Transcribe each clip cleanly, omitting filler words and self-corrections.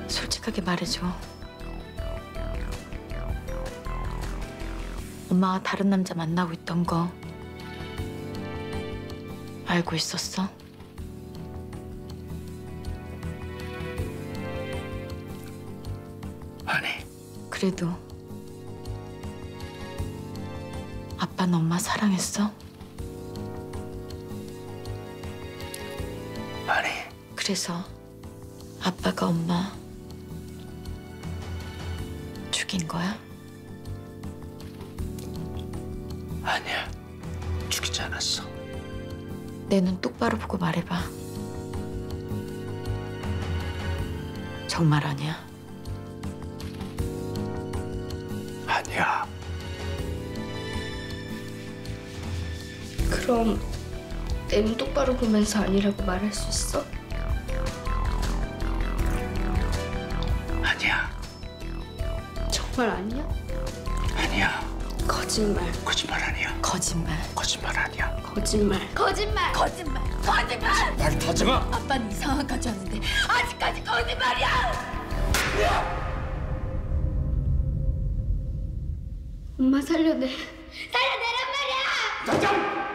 솔직하게 말해줘. 엄마가 다른 남자 만나고 있던 거 알고 있었어? 아니. 그래도 아빠는 엄마 사랑했어? 아니. 그래서 아빠가 엄마 죽인 거야? 아니야. 죽이지 않았어. 내 눈 똑바로 보고 말해봐. 정말 아니야? 아니야. 그럼 내 눈 똑바로 보면서 아니라고 말할 수 있어? 아니야. 정말 아니야? 아니야. 거짓말. 거짓말 아니야. 거짓말. 거짓말 아니야. 거짓말. 거짓말. 거짓말! 거짓말! 말타지 마. 아빠는 이상한 까지 왔는데 아직까지 거짓말이야! 엄마 살려내. 살려내란 말이야! 당장!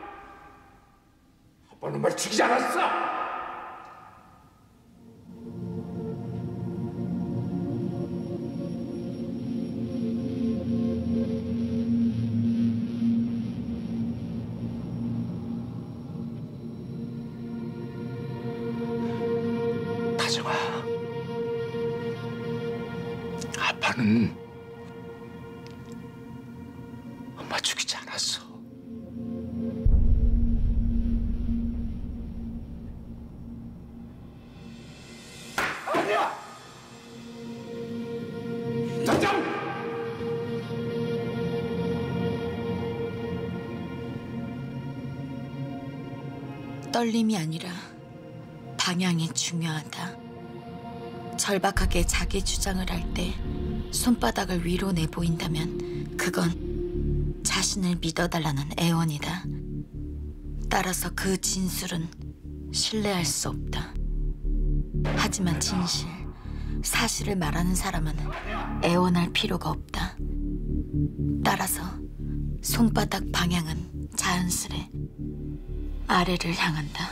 아빠는 말 죽이지 않았어. 다정아, 아빠는 엄마 죽이지 않았어. 아니야! 당장! 떨림이 아니라 방향이 중요하다. 절박하게 자기 주장을 할 때 손바닥을 위로 내보인다면 그건 자신을 믿어달라는 애원이다. 따라서 그 진술은 신뢰할 수 없다. 하지만 진실, 사실을 말하는 사람은 애원할 필요가 없다. 따라서 손바닥 방향은 자연스레 아래를 향한다.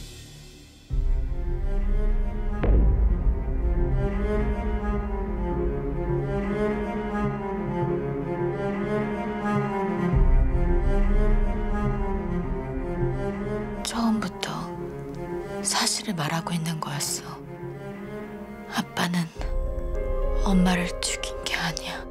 처음부터 사실을 말하고 있는 거였어. 아빠는 엄마를 죽인 게 아니야.